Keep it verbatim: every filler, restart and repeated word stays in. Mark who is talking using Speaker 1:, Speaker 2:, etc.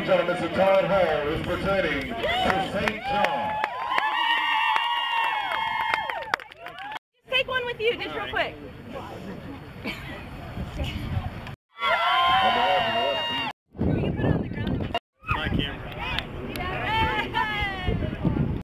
Speaker 1: gentlemen, Mister Todd Hall is pertaining to Saint John.
Speaker 2: Take one with you, just real quick.